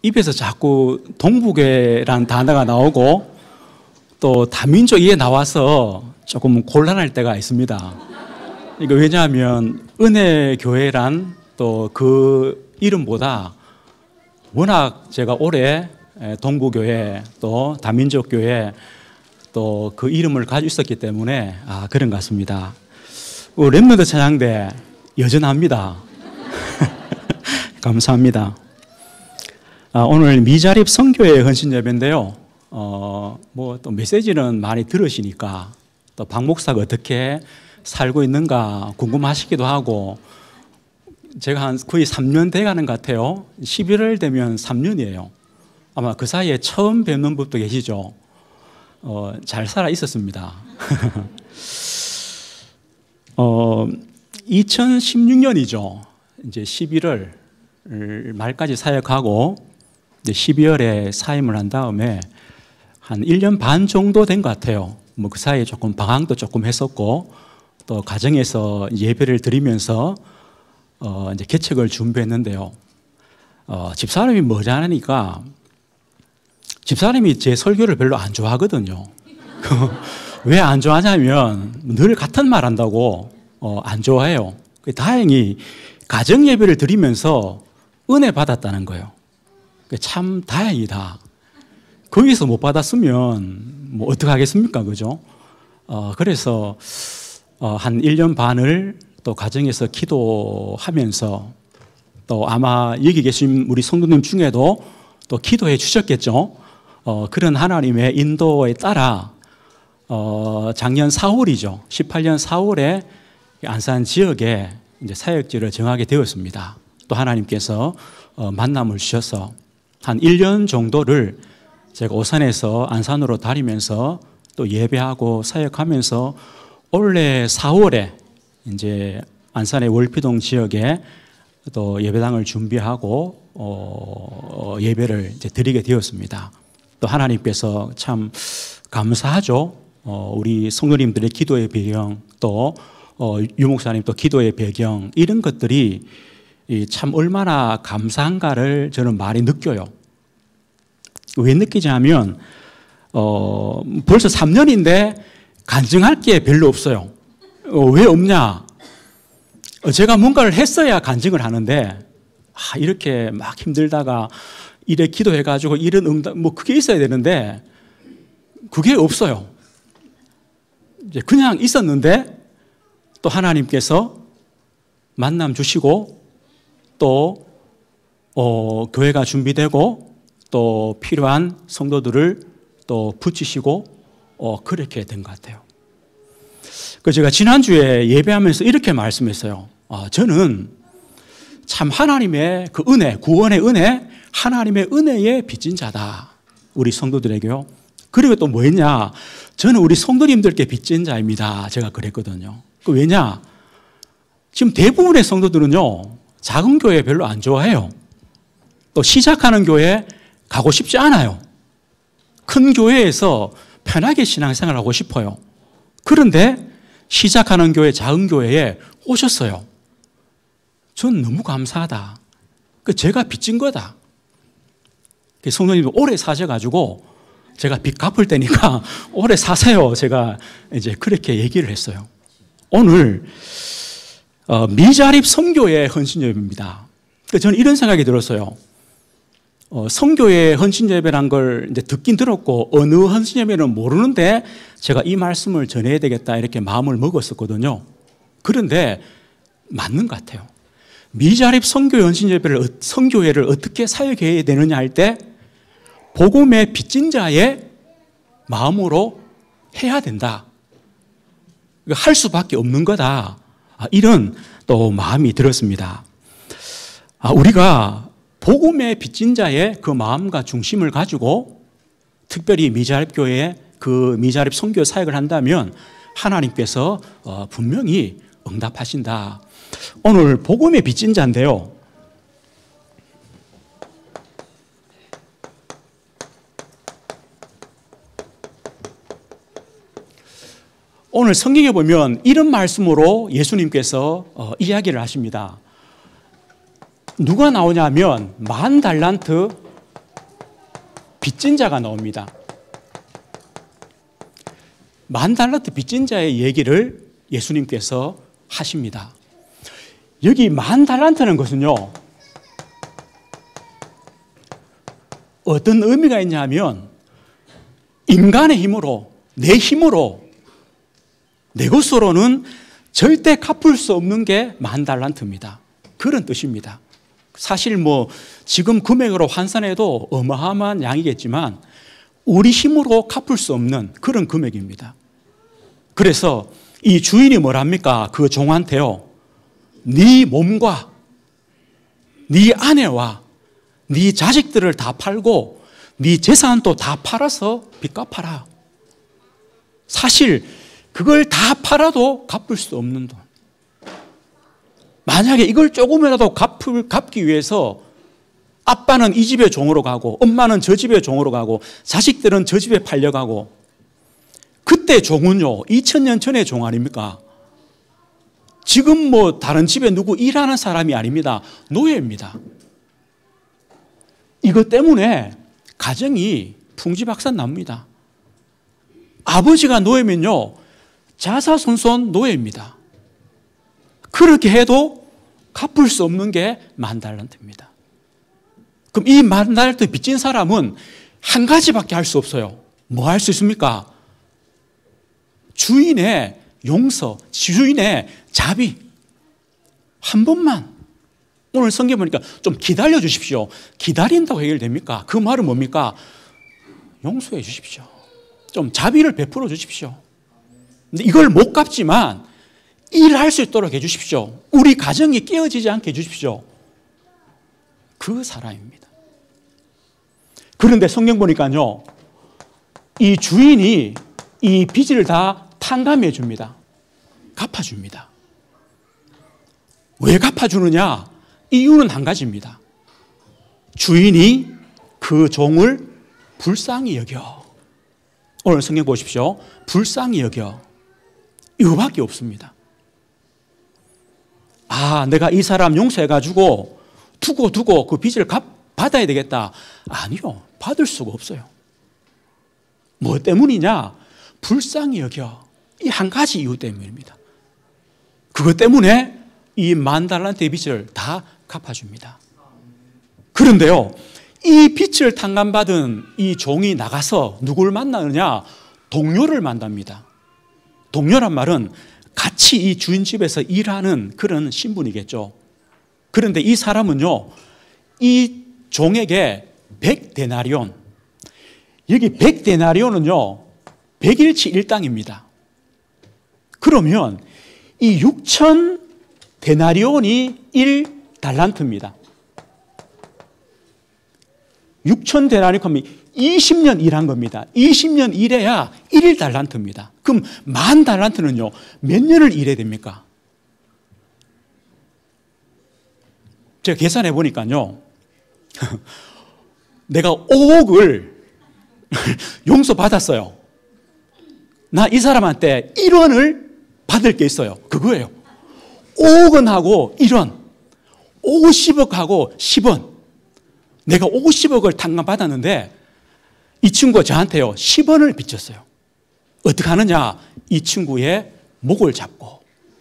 입에서 자꾸 동북교회라는 단어가 나오고 또 다민족 이게 나와서 조금 곤란할 때가 있습니다. 이거 왜냐하면 은혜교회란 또 그 이름보다 워낙 제가 오래 동북교회 또 다민족교회 또 그 이름을 가지고 있었기 때문에 그런 것 같습니다. 랩런트 찬양대 여전합니다. 감사합니다. 오늘 미자립 선교회 헌신 예배인데요. 뭐 또 메시지는 많이 들으시니까 또 박 목사가 어떻게 살고 있는가 궁금하시기도 하고 제가 한 거의 3년 돼가는 것 같아요. 11월 되면 3년이에요. 아마 그 사이에 처음 뵙는 분도 계시죠. 잘 살아 있었습니다. 2016년이죠. 이제 11월 말까지 사역하고 이제 12월에 사임을 한 다음에 한 1년 반 정도 된 것 같아요. 뭐 그 사이에 조금 방황도 조금 했었고 또 가정에서 예배를 드리면서 이제 개척을 준비했는데요. 집사람이 머지않으니까 집사람이 제 설교를 별로 안 좋아하거든요. 왜 안 좋아하냐면 늘 같은 말 한다고 안 좋아해요. 다행히 가정 예배를 드리면서 은혜 받았다는 거예요. 참 다행이다. 거기서 못 받았으면 뭐 어떡하겠습니까? 그죠? 그래서 한 1년 반을 또 가정에서 기도하면서 또 아마 여기 계신 우리 성도님 중에도 또 기도해 주셨겠죠? 그런 하나님의 인도에 따라 작년 4월이죠. 18년 4월에 안산 지역에 이제 사역지를 정하게 되었습니다. 또 하나님께서 만남을 주셔서 한 1년 정도를 제가 오산에서 안산으로 다니면서 또 예배하고 사역하면서 올해 4월에 이제 안산의 월피동 지역에 또 예배당을 준비하고 예배를 이제 드리게 되었습니다. 또 하나님께서 참 감사하죠. 우리 성도님들의 기도의 배경 또 유목사님 또 기도의 배경 이런 것들이 참 얼마나 감사한가를 저는 많이 느껴요. 왜 느끼냐면 벌써 3년인데 간증할 게 별로 없어요. 왜 없냐? 제가 뭔가를 했어야 간증을 하는데 이렇게 막 힘들다가 이래 기도해가지고 이런 응답 뭐 그게 있어야 되는데 그게 없어요. 이제 그냥 있었는데 또 하나님께서 만남 주시고 또 교회가 준비되고 또 필요한 성도들을 또 붙이시고 그렇게 된 것 같아요. 그 제가 지난주에 예배하면서 이렇게 말씀했어요. 저는 참 하나님의 그 은혜, 구원의 은혜, 하나님의 은혜에 빚진 자다. 우리 성도들에게요. 그리고 또 뭐 했냐? 저는 우리 성도님들께 빚진 자입니다. 제가 그랬거든요. 왜냐? 지금 대부분의 성도들은요, 작은 교회 별로 안 좋아해요. 또 시작하는 교회 가고 싶지 않아요. 큰 교회에서 편하게 신앙생활을 하고 싶어요. 그런데 시작하는 교회, 작은 교회에 오셨어요. 전 너무 감사하다. 제가 빚진 거다. 성도님도 오래 사셔가지고 제가 빚 갚을 때니까 오래 사세요. 제가 이제 그렇게 얘기를 했어요. 오늘 미자립 선교의 헌신예배입니다. 저는 이런 생각이 들었어요. 선교의 헌신예배란 걸 이제 듣긴 들었고 어느 헌신예배는 모르는데 제가 이 말씀을 전해야 되겠다 이렇게 마음을 먹었었거든요. 그런데 맞는 것 같아요. 미자립 선교의 헌신예배를 선교회를 어떻게 사역해야 되느냐 할 때 복음의 빚진 자의 마음으로 해야 된다. 할 수밖에 없는 거다. 이런 또 마음이 들었습니다. 우리가 복음의 빚진 자의 그 마음과 중심을 가지고 특별히 미자립 교회에 그 미자립 선교 사역을 한다면 하나님께서 분명히 응답하신다. 오늘 복음의 빚진 자인데요. 오늘 성경에 보면 이런 말씀으로 예수님께서 이야기를 하십니다. 누가 나오냐면 10,000달란트 빚진 자가 나옵니다. 10,000달란트 빚진 자의 얘기를 예수님께서 하십니다. 여기 10,000달란트는 것은요, 어떤 의미가 있냐 하면 인간의 힘으로, 내 힘으로, 내 것으로는 절대 갚을 수 없는 게 10,000달란트입니다. 그런 뜻입니다. 사실 지금 금액으로 환산해도 어마어마한 양이겠지만 우리 힘으로 갚을 수 없는 그런 금액입니다. 그래서 이 주인이 뭐랍니까? 그 종한테요, 네 몸과 네 아내와 네 자식들을 다 팔고 네 재산도 다 팔아서 빚 갚아라. 사실 그걸 다 팔아도 갚을 수 없는 돈. 만약에 이걸 조금이라도 갚기 위해서 아빠는 이 집의 종으로 가고 엄마는 저 집의 종으로 가고 자식들은 저 집에 팔려가고, 그때 종은요 2000년 전의 종 아닙니까? 지금 다른 집에 누구 일하는 사람이 아닙니다. 노예입니다. 이것 때문에 가정이 풍지박산 납니다. 아버지가 노예면요 자사손손 노예입니다. 그렇게 해도 갚을 수 없는 게 10,000달란트입니다. 그럼 이 10,000달란트 빚진 사람은 한 가지밖에 할 수 없어요. 뭐 할 수 있습니까? 주인의 용서, 주인의 자비. 한 번만. 오늘 성경 보니까 좀 기다려 주십시오. 기다린다고 해결됩니까? 그 말은 뭡니까? 용서해 주십시오. 좀 자비를 베풀어 주십시오. 근데 이걸 못 갚지만 일할 수 있도록 해 주십시오. 우리 가정이 깨어지지 않게 해 주십시오. 그 사람입니다. 그런데 성경 보니까요, 이 주인이 이 빚을 다 탕감해 줍니다. 갚아줍니다. 왜 갚아주느냐? 이유는 한 가지입니다. 주인이 그 종을 불쌍히 여겨. 오늘 성경 보십시오. 불쌍히 여겨. 이거밖에 없습니다. 내가 이 사람 용서해가지고 두고 그 빚을 받아야 되겠다. 아니요. 받을 수가 없어요. 뭐 때문이냐? 불쌍히 여겨. 이 한 가지 이유 때문입니다. 그것 때문에 이 10,000달란트의 빚을 다 갚아줍니다. 그런데요, 이 빚을 탕감받은 이 종이 나가서 누굴 만나느냐? 동료를 만납니다. 동료란 말은 같이 이 주인 집에서 일하는 그런 신분이겠죠. 그런데 이 사람은요, 이 종에게 100데나리온, 여기 100데나리온은요 100일치 일당입니다. 그러면 이 6,000데나리온이 1달란트입니다. 6,000데나리온이면 20년 일한 겁니다. 20년 일해야 1달란트입니다. 그럼 10,000달란트는요 몇 년을 일해야 됩니까? 제가 계산해 보니까요 내가 5억을 용서받았어요. 나 이 사람한테 1원을 받을 게 있어요. 그거예요. 5억은 하고 1원, 50억하고 10원. 내가 50억을 탕감받았는데 이 친구가 저한테요 10원을 빚졌어요. 어떻게 하느냐? 이 친구의 목을 잡고.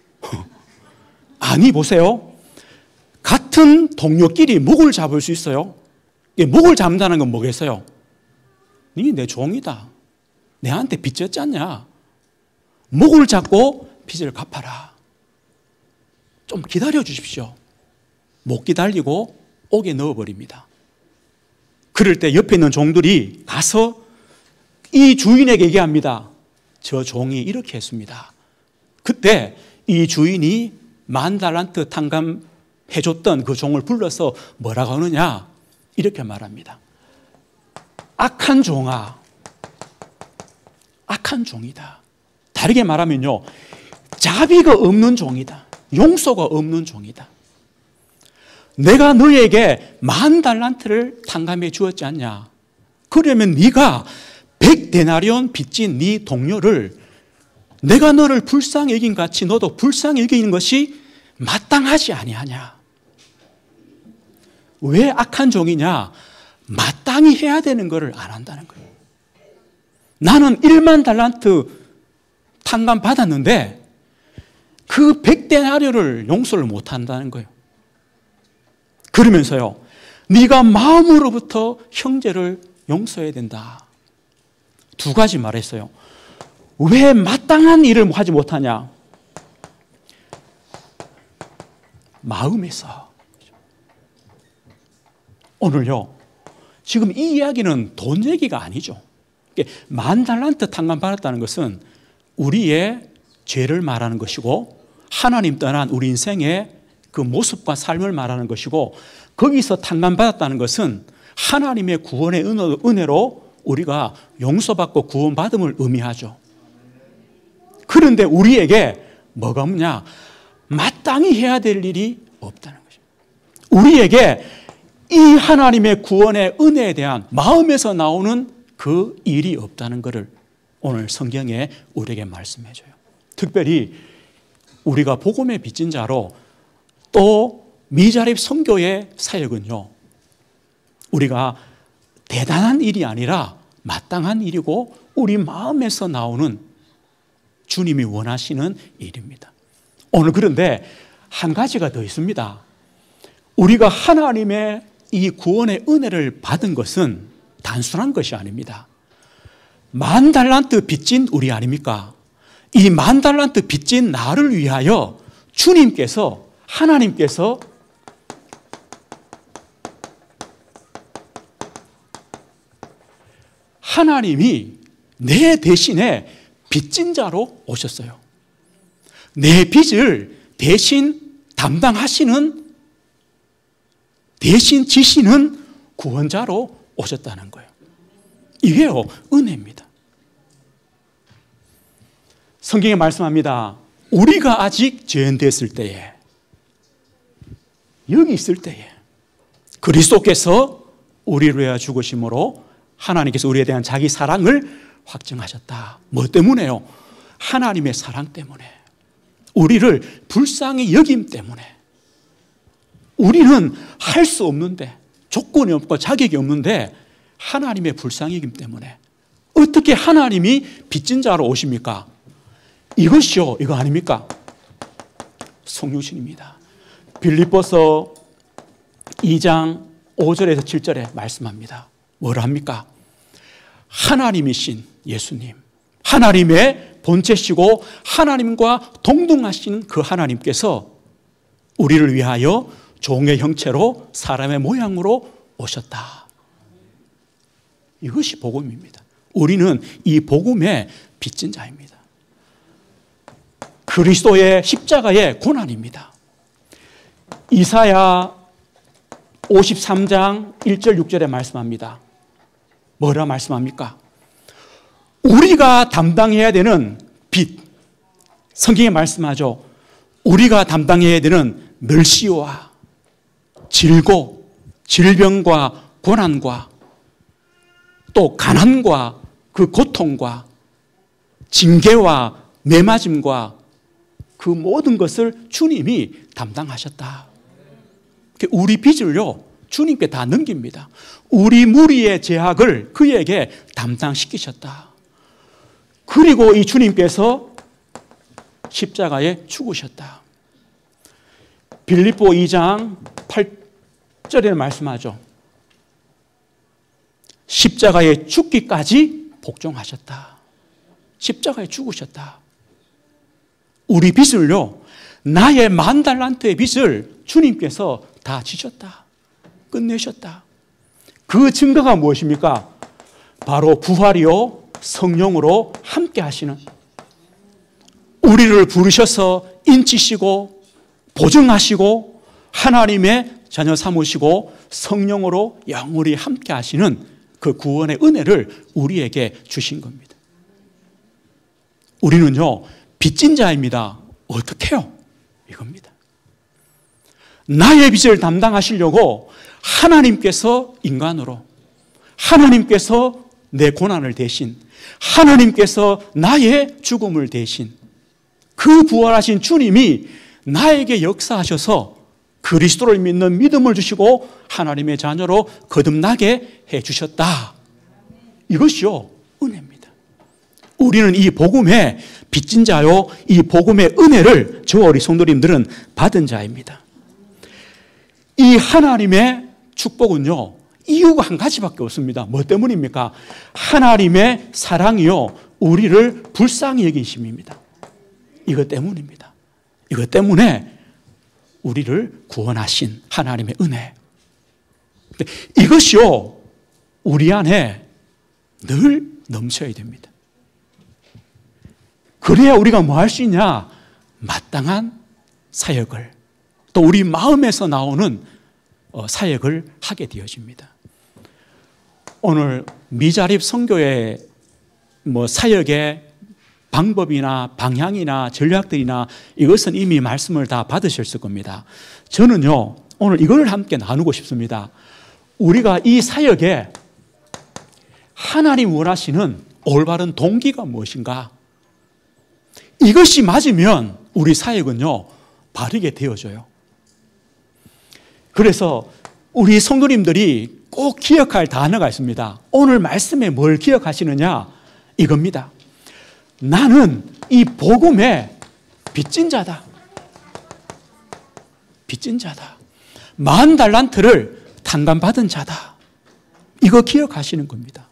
아니 보세요, 같은 동료끼리 목을 잡을 수 있어요? 목을 잡는다는 건 뭐겠어요? 네 내 종이다, 내한테 빚졌지 않냐? 목을 잡고 빚을 갚아라. 좀 기다려 주십시오. 못 기다리고 옥에 넣어버립니다. 그럴 때 옆에 있는 종들이 가서 이 주인에게 얘기합니다. 저 종이 이렇게 했습니다. 그때 이 주인이 10,000달란트 탕감해줬던 그 종을 불러서 뭐라고 하느냐? 이렇게 말합니다. 악한 종아, 악한 종이다. 다르게 말하면요, 자비가 없는 종이다. 용서가 없는 종이다. 내가 너에게 10,000달란트를 탕감해 주었지 않냐? 그러면 네가 100데나리온 빚진 네 동료를 내가 너를 불쌍히 여긴 같이 너도 불쌍히 여기는 것이 마땅하지 아니하냐? 왜 악한 종이냐? 마땅히 해야 되는 것을 안 한다는 거예요. 나는 1만 달란트 탕감 받았는데 그 100데나리오를 용서를 못 한다는 거예요. 그러면서요, 네가 마음으로부터 형제를 용서해야 된다. 두 가지 말했어요. 왜 마땅한 일을 하지 못하냐? 마음에서. 오늘요, 지금 이 이야기는 돈 얘기가 아니죠. 10,000달란트 탕감 받았다는 것은 우리의 죄를 말하는 것이고 하나님 떠난 우리 인생의 그 모습과 삶을 말하는 것이고, 거기서 탕감 받았다는 것은 하나님의 구원의 은혜로 우리가 용서받고 구원받음을 의미하죠. 그런데 우리에게 뭐가 없냐? 마땅히 해야 될 일이 없다는 것이죠. 우리에게 이 하나님의 구원의 은혜에 대한 마음에서 나오는 그 일이 없다는 것을 오늘 성경에 우리에게 말씀해 줘요. 특별히 우리가 복음의 빚진 자로 또 미자립 선교의 사역은요, 우리가 대단한 일이 아니라 마땅한 일이고 우리 마음에서 나오는 주님이 원하시는 일입니다. 오늘 그런데 한 가지가 더 있습니다. 우리가 하나님의 이 구원의 은혜를 받은 것은 단순한 것이 아닙니다. 10,000달란트 빚진 우리 아닙니까? 이 10,000달란트 빚진 나를 위하여 주님께서, 하나님께서 하나님이 내 대신에 빚진 자로 오셨어요. 내 빚을 대신 담당하시는, 대신 지시는 구원자로 오셨다는 거예요. 이게요, 은혜입니다. 성경에 말씀합니다. 우리가 아직 죄인 됐을 때에, 여기 있을 때에 그리스도께서 우리를 위하여 죽으심으로 하나님께서 우리에 대한 자기 사랑을 확증하셨다. 뭐 때문에요? 하나님의 사랑 때문에. 우리를 불쌍히 여김 때문에. 우리는 할 수 없는데, 조건이 없고 자격이 없는데 하나님의 불쌍히 여김 때문에. 어떻게 하나님이 빚진 자로 오십니까? 이것이요, 이거 아닙니까? 성육신입니다. 빌립보서 2장 5절에서 7절에 말씀합니다. 뭐라 합니까? 하나님이신 예수님, 하나님의 본체시고 하나님과 동등하신 그 하나님께서 우리를 위하여 종의 형체로 사람의 모양으로 오셨다. 이것이 복음입니다. 우리는 이 복음의 빚진 자입니다. 그리스도의 십자가의 고난입니다. 이사야 53장 1절 6절에 말씀합니다. 뭐라 말씀합니까? 우리가 담당해야 되는 빚, 성경에 말씀하죠. 우리가 담당해야 되는 멸시와 질고 질병과 고난과 또 가난과 그 고통과 징계와 매맞음과 그 모든 것을 주님이 담당하셨다. 우리 빚을요, 주님께 다 넘깁니다. 우리 무리의 죄악을 그에게 담당시키셨다. 그리고 이 주님께서 십자가에 죽으셨다. 빌립보 2장 8절에 말씀하죠. 십자가에 죽기까지 복종하셨다. 십자가에 죽으셨다. 우리 빚을요, 나의 10,000달란트의 빚을 주님께서 다 지셨다. 끝내셨다. 그 증거가 무엇입니까? 바로 부활이요, 성령으로 함께 하시는, 우리를 부르셔서 인치시고 보증하시고 하나님의 자녀 삼으시고 성령으로 영원히 함께 하시는 그 구원의 은혜를 우리에게 주신 겁니다. 우리는요, 빚진 자입니다. 어떻게 해요? 이겁니다. 나의 빚을 담당하시려고 하나님께서 인간으로, 하나님께서 내 고난을 대신, 하나님께서 나의 죽음을 대신 그 부활하신 주님이 나에게 역사하셔서 그리스도를 믿는 믿음을 주시고 하나님의 자녀로 거듭나게 해주셨다. 이것이요, 은혜입니다. 우리는 이 복음의 빚진 자요, 이 복음의 은혜를 저와 우리 성도님들은 받은 자입니다. 이 하나님의 축복은요, 이유가 한 가지밖에 없습니다. 뭐 때문입니까? 하나님의 사랑이요, 우리를 불쌍히 여기심입니다. 이것 때문입니다. 이것 때문에 우리를 구원하신 하나님의 은혜. 이것이요, 우리 안에 늘 넘쳐야 됩니다. 그래야 우리가 뭐 할 수 있냐? 마땅한 사역을, 또 우리 마음에서 나오는 사역을 하게 되어집니다. 오늘 미자립 선교의 사역의 방법이나 방향이나 전략들이나 이것은 이미 말씀을 다 받으셨을 겁니다. 저는요, 오늘 이걸 함께 나누고 싶습니다. 우리가 이 사역에 하나님 원하시는 올바른 동기가 무엇인가? 이것이 맞으면 우리 사역은요, 바르게 되어져요. 그래서 우리 성도님들이 꼭 기억할 단어가 있습니다. 오늘 말씀에 뭘 기억하시느냐? 이겁니다. 나는 이 복음의 빚진 자다. 빚진 자다. 10,000달란트를 탕감받은 자다. 이거 기억하시는 겁니다.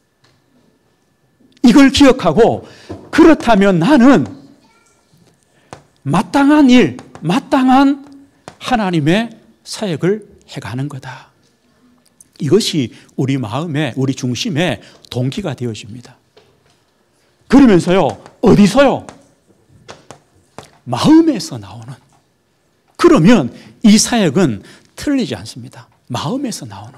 이걸 기억하고, 그렇다면 나는 마땅한 일, 마땅한 하나님의 사역을 해가는 거다. 이것이 우리 마음에, 우리 중심에 동기가 되어집니다. 그러면서요, 어디서요? 마음에서 나오는. 그러면 이 사역은 틀리지 않습니다. 마음에서 나오는.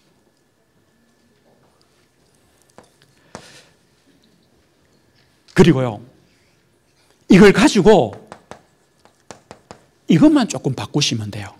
그리고요, 이걸 가지고 이것만 조금 바꾸시면 돼요.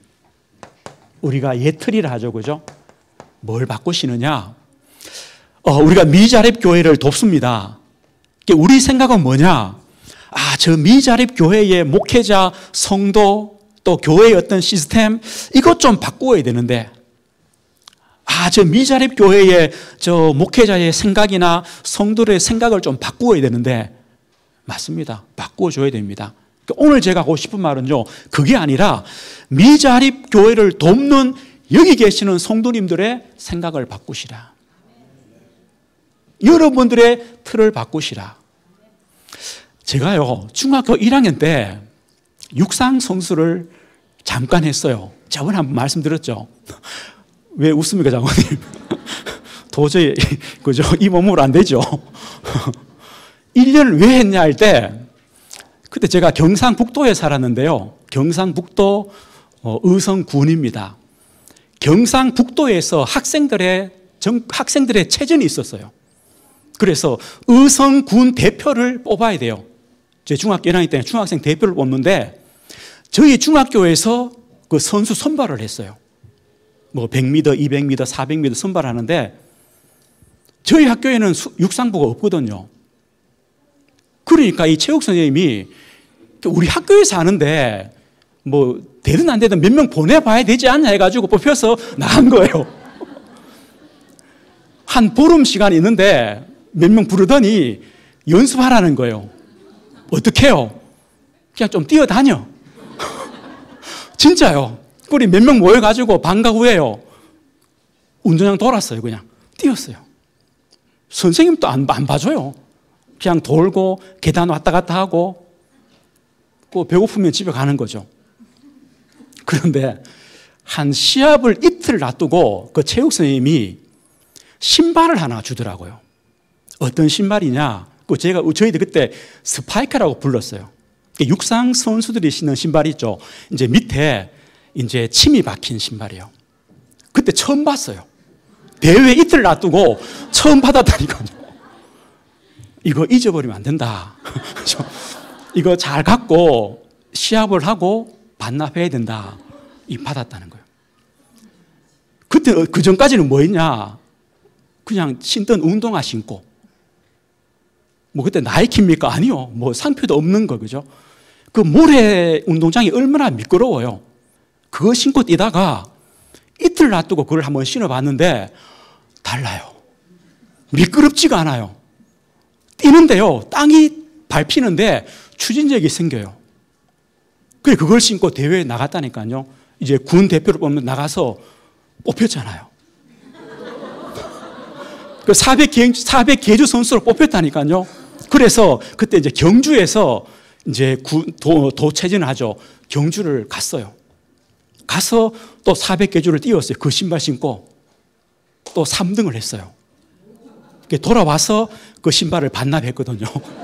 우리가 예틀이라 하죠, 그죠? 뭘 바꾸시느냐? 우리가 미자립 교회를 돕습니다. 우리 생각은 뭐냐? 저 미자립 교회의 목회자, 성도, 또 교회의 어떤 시스템, 이것 좀 바꾸어야 되는데, 저 미자립 교회의 저 목회자의 생각이나 성도의 생각을 좀 바꾸어야 되는데, 맞습니다. 바꾸어줘야 됩니다. 오늘 제가 하고 싶은 말은요, 그게 아니라 미자립 교회를 돕는 여기 계시는 성도님들의 생각을 바꾸시라. 여러분들의 틀을 바꾸시라. 제가요, 중학교 1학년 때 육상 선수를 잠깐 했어요. 저번에 한번 말씀드렸죠. 왜 웃습니까, 장모님? 도저히, 그죠? 이 몸으로 안 되죠. 1년을 왜 했냐 할 때, 그때 제가 경상북도에 살았는데요. 경상북도 의성군입니다. 경상북도에서 학생들의 체전이 있었어요. 그래서 의성군 대표를 뽑아야 돼요. 제 중학교 1학년 때 중학생 대표를 뽑는데, 저희 중학교에서 그 선수 선발을 했어요. 100m, 200m, 400m 선발하는데, 저희 학교에는 육상부가 없거든요. 그러니까 이 체육 선생님이 우리 학교에서 하는데 되든 안 되든 몇 명 보내봐야 되지 않냐 해가지고 뽑혀서 나간 거예요. 한 보름 시간이 있는데 몇 명 부르더니 연습하라는 거예요. 어떻게 해요? 그냥 좀 뛰어다녀. 진짜요. 우리 몇 명 모여가지고 방과 후에요, 운동장 돌았어요. 그냥 뛰었어요. 선생님도 안 봐줘요. 그냥 돌고 계단 왔다 갔다 하고, 배고프면 집에 가는 거죠. 그런데 한 시합을 이틀 놔두고 그 체육 선생님이 신발을 하나 주더라고요. 어떤 신발이냐? 저희들 그때 스파이크라고 불렀어요. 육상 선수들이 신는 신발 있죠. 이제 밑에 침이 박힌 신발이에요. 그때 처음 봤어요. 대회 이틀 놔두고 처음 받았다니까요. 이거 잊어버리면 안 된다. 이거 잘 갖고 시합을 하고 반납해야 된다. 받았다는 거예요. 그때 그 전까지는 뭐 했냐? 그냥 신던 운동화 신고. 그때 나이키입니까? 아니요. 상표도 없는 거, 그죠? 그 모래 운동장이 얼마나 미끄러워요. 그거 신고 뛰다가 이틀 놔두고 그걸 한번 신어봤는데 달라요. 미끄럽지가 않아요. 뛰는데요, 땅이 밟히는데 추진력이 생겨요. 그래, 그걸 신고 대회에 나갔다니까요. 이제 군 대표를 뽑는 나가서 뽑혔잖아요. 그 400계주 선수로 뽑혔다니까요. 그래서 그때 이제 경주에서 이제 도체전을 하죠. 경주를 갔어요. 가서 또 400계주를 뛰었어요. 그 신발 신고 또 3등을 했어요. 돌아와서 그 신발을 반납했거든요.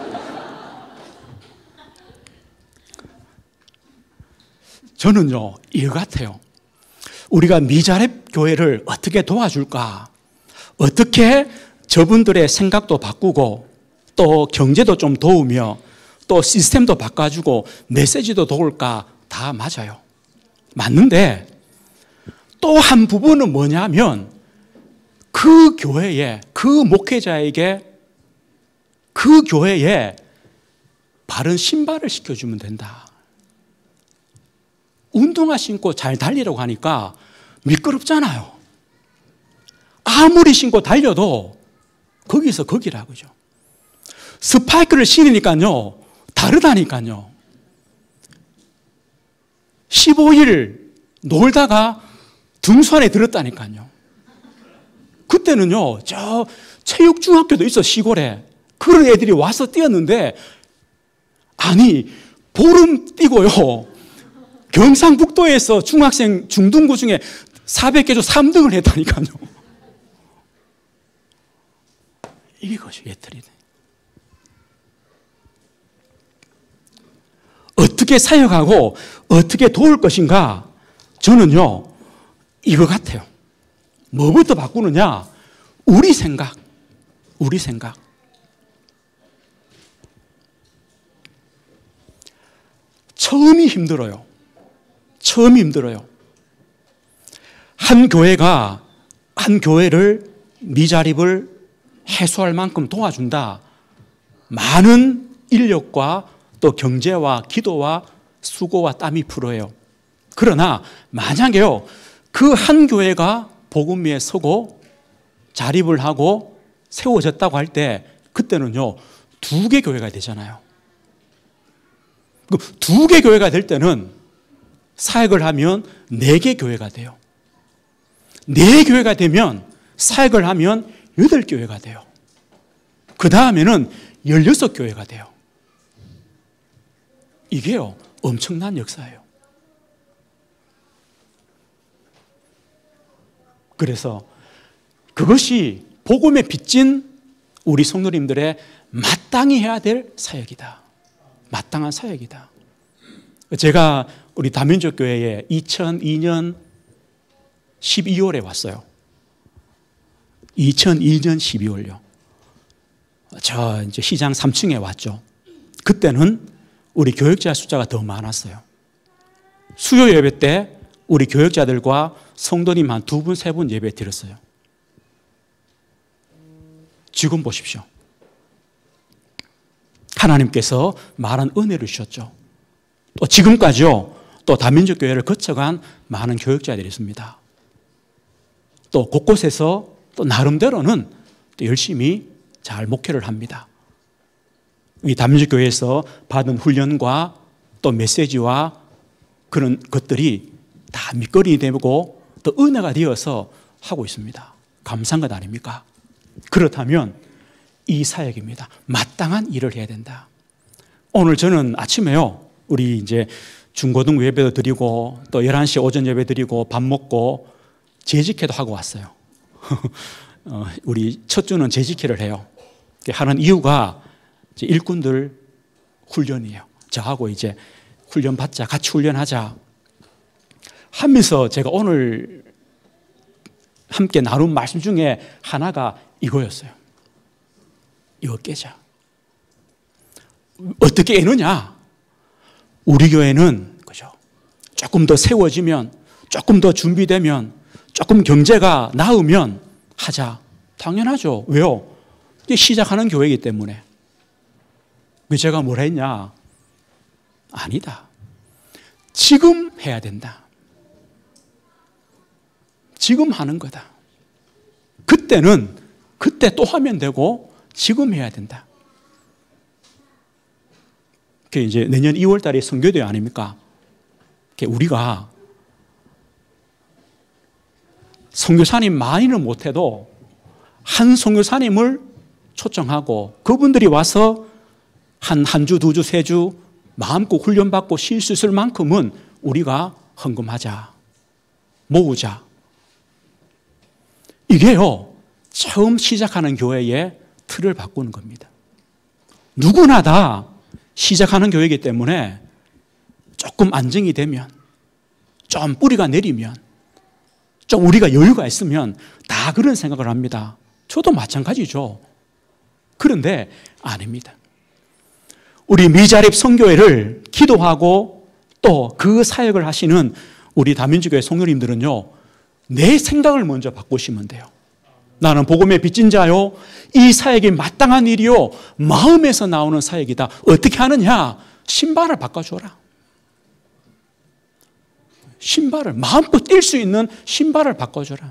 저는요, 이거 같아요. 우리가 미자립 교회를 어떻게 도와줄까? 어떻게 저분들의 생각도 바꾸고 또 경제도 좀 도우며 또 시스템도 바꿔주고 메시지도 도울까? 다 맞아요. 맞는데 또 한 부분은 뭐냐면 그 교회에, 그 목회자에게 그 교회에 바른 신발을 시켜주면 된다. 운동화 신고 잘 달리라고 하니까 미끄럽잖아요. 아무리 신고 달려도 거기서 거기라고죠. 스파이크를 신으니까요, 다르다니까요. 15일 놀다가 등산에 들었다니까요. 그때는요, 저 체육중학교도 있어, 시골에. 그런 애들이 와서 뛰었는데, 아니, 보름 뛰고요, 경상북도에서 중학생 중등부 중에 400개 중 3등을 했다니까요. 이것이 예틀이네. 어떻게 사역하고 어떻게 도울 것인가? 저는요, 이거 같아요. 뭐부터 바꾸느냐? 우리 생각. 처음이 힘들어요. 한 교회를 미자립을 해소할 만큼 도와준다. 많은 인력과 또 경제와 기도와 수고와 땀이 필요해요. 그러나 만약에요, 그 한 교회가 복음 위에 서고 자립을 하고 세워졌다고 할 때 그때는요, 2개 교회가 되잖아요. 2개 교회가 될 때는 사역을 하면 4개 교회가 돼요. 4교회가 되면 사역을 하면 8교회가 돼요. 그 다음에는 16교회가 돼요. 이게요, 엄청난 역사예요. 그래서 그것이 복음에 빚진 우리 성도님들의 마땅히 해야 될 사역이다. 마땅한 사역이다. 제가 우리 다민족 교회에 2002년 12월에 왔어요. 2002년 12월요. 저 이제 시장 3층에 왔죠. 그때는 우리 교역자 숫자가 더 많았어요. 수요 예배 때 우리 교역자들과 성도님 한 2분, 3분 예배 드렸어요. 지금 보십시오. 하나님께서 많은 은혜를 주셨죠. 또 지금까지요, 또 다민족 교회를 거쳐간 많은 교역자들이 있습니다. 또 곳곳에서 또 나름대로는 또 열심히 잘 목회를 합니다. 이 다민족 교회에서 받은 훈련과 또 메시지와 그런 것들이 다 밑거름이 되고 또 은혜가 되어서 하고 있습니다. 감사한 것 아닙니까? 그렇다면 이 사역입니다. 마땅한 일을 해야 된다. 오늘 저는 아침에요, 우리 이제 중고등 예배도 드리고 또 11시 오전 예배 드리고 밥 먹고 재직회도 하고 왔어요. 우리 첫 주는 재직회를 해요. 하는 이유가 이제 일꾼들 훈련이에요. 저하고 이제 훈련 받자, 같이 훈련하자 하면서 제가 오늘 함께 나눈 말씀 중에 하나가 이거였어요. 이거 깨자. 어떻게 깨느냐? 우리 교회는 그죠? 조금 더 세워지면, 조금 더 준비되면, 조금 경제가 나으면 하자. 당연하죠. 왜요? 이제 시작하는 교회이기 때문에. 제가 뭘 했냐? 아니다. 지금 해야 된다. 지금 하는 거다. 그때는 그때 또 하면 되고 지금 해야 된다. 그게 이제 내년 2월 달에 선교대회 아닙니까? 우리가 선교사님 많이는 못해도 한 선교사님을 초청하고 그분들이 와서 한 주, 2주, 3주 마음껏 훈련받고 쉴 수 있을 만큼은 우리가 헌금하자. 모으자. 이게요, 처음 시작하는 교회의 틀을 바꾸는 겁니다. 누구나 다 시작하는 교회이기 때문에 조금 안정이 되면, 좀 뿌리가 내리면, 좀 우리가 여유가 있으면 다 그런 생각을 합니다. 저도 마찬가지죠. 그런데 아닙니다. 우리 미자립 선교회를 기도하고 또 그 사역을 하시는 우리 다민주교회 성도님들은요, 내 생각을 먼저 바꾸시면 돼요. 나는 복음의 빚진 자요, 이 사역이 마땅한 일이요, 마음에서 나오는 사역이다. 어떻게 하느냐? 신발을 바꿔줘라. 신발을, 마음껏 뛸 수 있는 신발을 바꿔줘라.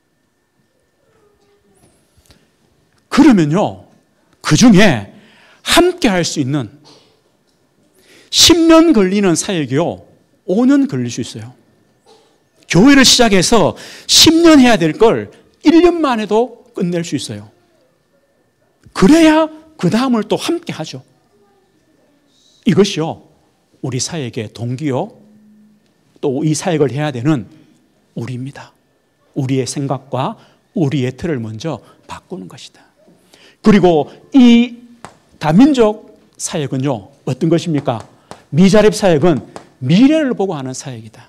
그러면요, 그 중에 함께 할 수 있는 10년 걸리는 사역이요, 5년 걸릴 수 있어요. 교회를 시작해서 10년 해야 될 걸 1년만 해도 끝낼 수 있어요. 그래야 그 다음을 또 함께 하죠. 이것이요, 우리 사역의 동기요, 또 이 사역을 해야 되는 우리입니다. 우리의 생각과 우리의 틀을 먼저 바꾸는 것이다. 그리고 이 다민족 사역은요, 어떤 것입니까? 미자립 사역은 미래를 보고 하는 사역이다.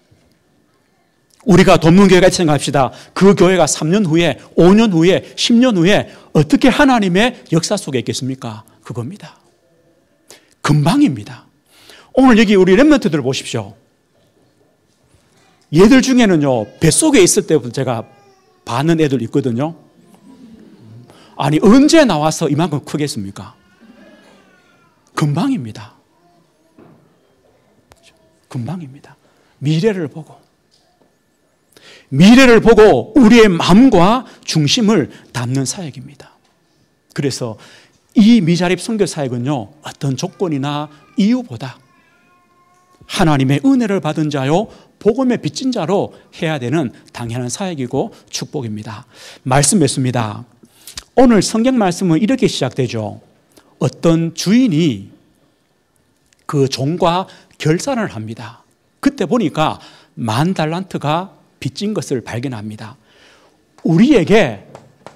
우리가 돕는 교회가 있다고 생각합시다. 그 교회가 3년 후에, 5년 후에, 10년 후에 어떻게 하나님의 역사 속에 있겠습니까? 그겁니다. 금방입니다. 오늘 여기 우리 렘넌트들 보십시오. 얘들 중에는요, 뱃속에 있을 때부터 제가 봐는 애들 있거든요. 아니, 언제 나와서 이만큼 크겠습니까? 금방입니다. 금방입니다. 미래를 보고 우리의 마음과 중심을 담는 사역입니다. 그래서 이 미자립 선교 사역은요, 어떤 조건이나 이유보다 하나님의 은혜를 받은 자요, 복음의 빚진 자로 해야 되는 당연한 사역이고 축복입니다. 말씀 맺습니다. 오늘 성경 말씀은 이렇게 시작되죠. 어떤 주인이 그 종과 결산을 합니다. 그때 보니까 10,000달란트가 빚진 것을 발견합니다. 우리에게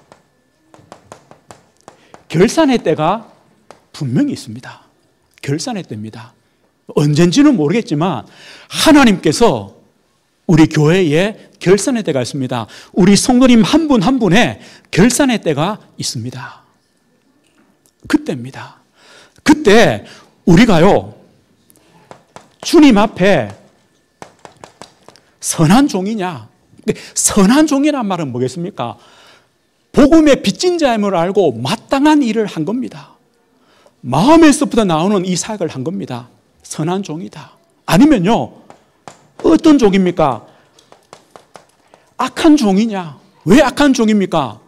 결산의 때가 분명히 있습니다. 결산의 때입니다. 언젠지는 모르겠지만 하나님께서 우리 교회에 결산의 때가 있습니다. 우리 성도님 한 분 한 분의 결산의 때가 있습니다. 그때입니다. 그때 우리가요, 주님 앞에 선한 종이냐? 선한 종이란 말은 뭐겠습니까? 복음의 빚진 자임을 알고 마땅한 일을 한 겁니다. 마음에서부터 나오는 이 사역을 한 겁니다. 선한 종이다. 아니면요, 어떤 종입니까? 악한 종이냐? 왜 악한 종입니까?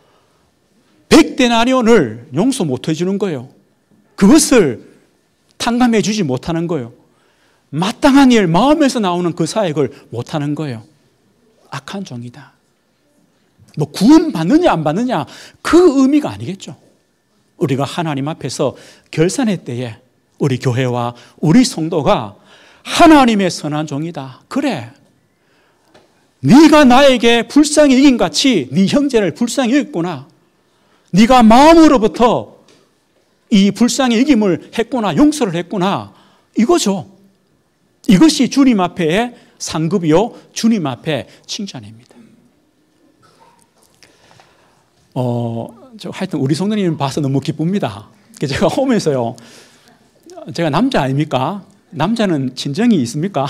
100데나리온을 용서 못 해주는 거예요. 그것을 탕감해 주지 못하는 거예요. 마땅한 일, 마음에서 나오는 그 사역을 못하는 거예요. 악한 종이다. 뭐 구원 받느냐 안 받느냐 그 의미가 아니겠죠. 우리가 하나님 앞에서 결산의 때에 우리 교회와 우리 성도가 하나님의 선한 종이다. 그래, 네가 나에게 불쌍히 여긴 같이 네 형제를 불쌍히 여겼구나. 네가 마음으로부터 이 불쌍히 여김을 했구나, 용서를 했구나, 이거죠. 이것이 주님 앞에 상급이요, 주님 앞에 칭찬입니다. 하여튼 우리 성도님 봐서 너무 기쁩니다. 제가 오면서요, 제가 남자 아닙니까? 남자는 친정이 있습니까?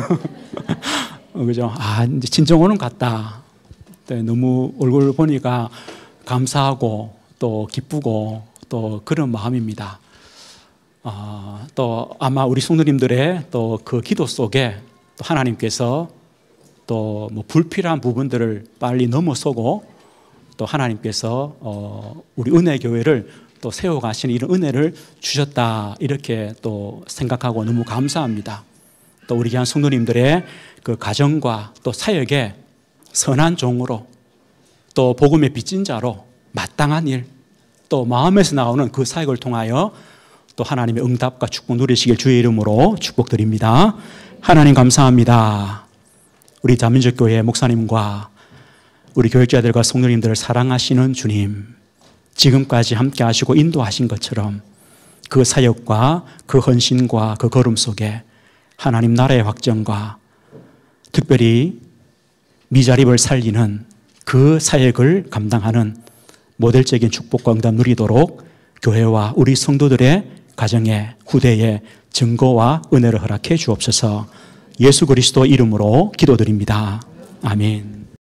그죠? 아, 이제 친정 오는 것 같다. 너무 얼굴 보니까 감사하고 또 기쁘고 또 그런 마음입니다. 또 아마 우리 성도님들의 또 그 기도 속에 또 하나님께서 또 뭐 불필요한 부분들을 빨리 넘어서고 또 하나님께서 우리 은혜교회를 또 세워가시는 이런 은혜를 주셨다, 이렇게 또 생각하고 너무 감사합니다. 또 우리 귀한 성도님들의 그 가정과 또 사역에 선한 종으로 또 복음의 빚진 자로 마땅한 일, 또 마음에서 나오는 그 사역을 통하여 또 하나님의 응답과 축복 누리시길 주의 이름으로 축복드립니다. 하나님 감사합니다. 우리 자민족교회 목사님과 우리 교육자들과 성도님들을 사랑하시는 주님, 지금까지 함께 하시고 인도하신 것처럼 그 사역과 그 헌신과 그 걸음 속에 하나님 나라의 확정과 특별히 미자립을 살리는 그 사역을 감당하는 모델적인 축복과 응답 누리도록 교회와 우리 성도들의 가정에, 후대에 증거와 은혜를 허락해 주옵소서. 예수 그리스도 이름으로 기도드립니다. 아멘.